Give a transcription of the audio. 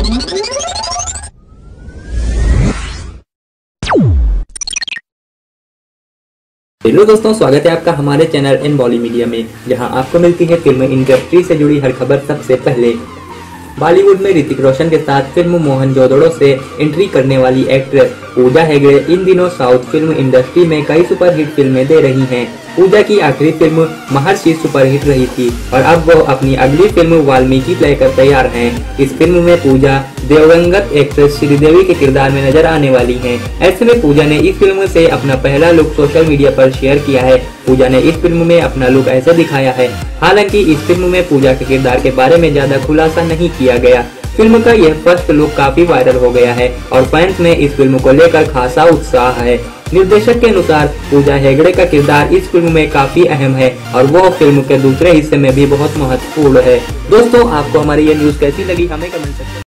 Hello दोस्तों, स्वागत है आपका हमारे चैनल इन बॉली मीडिया में, जहां आपको मिलती है फिल्म इंडस्ट्री से जुड़ी हर खबर सबसे पहले। बॉलीवुड में ऋतिक रोशन के साथ फिल्म मोहनजोदड़ो से एंट्री करने वाली एक्ट्रेस पूजा हेगड़े इन दिनों साउथ फिल्म इंडस्ट्री में कई सुपरहिट फिल्में दे रही हैं। पूजा की आखिरी फिल्म महर्षि सुपरहिट रही थी और अब वो अपनी अगली फिल्म वाल्मीकि लेकर तैयार हैं। इस फिल्म में पूजा दिवंगत एक्ट्रेस श्रीदेवी के किरदार में नजर आने वाली हैं। ऐसे में पूजा ने इस फिल्म से अपना पहला लुक सोशल मीडिया पर शेयर किया है। पूजा ने इस फिल्म में अपना लुक ऐसे दिखाया है। हालांकि इस फिल्म में पूजा के किरदार के बारे में ज्यादा खुलासा नहीं किया गया। फिल्म का यह फर्स्ट लुक काफी वायरल हो गया है और फैंस में इस फिल्म को लेकर खासा उत्साह है। निर्देशक के अनुसार पूजा हेगड़े का किरदार इस फिल्म में काफी अहम है और वो फिल्म के दूसरे हिस्से में भी बहुत महत्वपूर्ण है। दोस्तों, आपको हमारी ये न्यूज कैसी लगी हमें कमेंट सेक्शन